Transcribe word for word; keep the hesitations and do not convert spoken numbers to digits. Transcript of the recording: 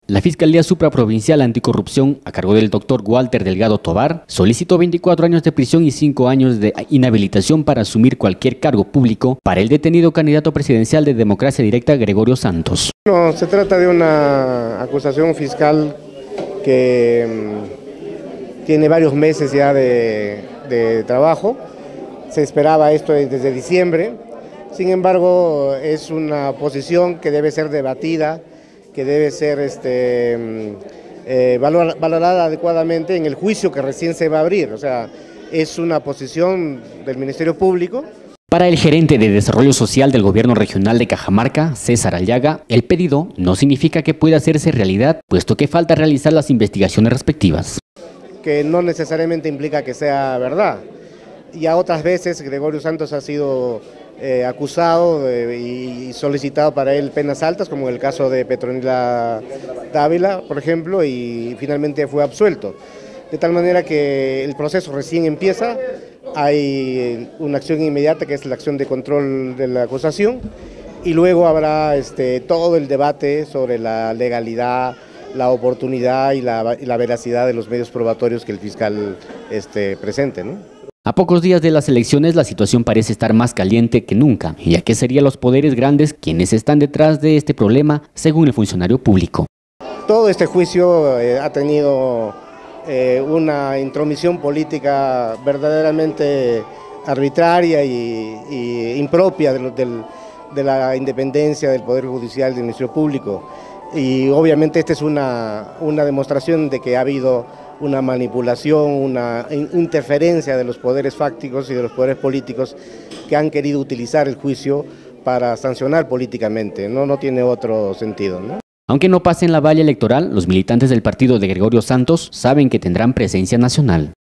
La Fiscalía Supraprovincial Anticorrupción, a cargo del doctor Walter Delgado Tobar, solicitó veinticuatro años de prisión y cinco años de inhabilitación para asumir cualquier cargo público para el detenido candidato presidencial de Democracia Directa, Gregorio Santos. No, se trata de una acusación fiscal que mmm, tiene varios meses ya de, de trabajo. Se esperaba esto desde diciembre. Sin embargo, es una posición que debe ser debatida, que debe ser este, eh, valor, valorada adecuadamente en el juicio que recién se va a abrir. O sea, es una posición del Ministerio Público. Para el gerente de Desarrollo Social del Gobierno Regional de Cajamarca, César Aliaga, el pedido no significa que pueda hacerse realidad, puesto que falta realizar las investigaciones respectivas. Que no necesariamente implica que sea verdad. Ya otras veces Gregorio Santos ha sido eh, acusado eh, y solicitado para él penas altas, como el caso de Petronila Dávila, por ejemplo, y finalmente fue absuelto. De tal manera que el proceso recién empieza, hay una acción inmediata que es la acción de control de la acusación y luego habrá este, todo el debate sobre la legalidad, la oportunidad y la, y la veracidad de los medios probatorios que el fiscal este, presente, ¿no? A pocos días de las elecciones, la situación parece estar más caliente que nunca, ya que serían los poderes grandes quienes están detrás de este problema, según el funcionario público. Todo este juicio eh, ha tenido eh, una intromisión política verdaderamente arbitraria y, y impropia de, del, de la independencia del Poder Judicial y del Ministerio Público. Y obviamente esta es una, una demostración de que ha habido una manipulación, una interferencia de los poderes fácticos y de los poderes políticos que han querido utilizar el juicio para sancionar políticamente. No, no tiene otro sentido, ¿no? Aunque no pase en la valla electoral, los militantes del partido de Gregorio Santos saben que tendrán presencia nacional.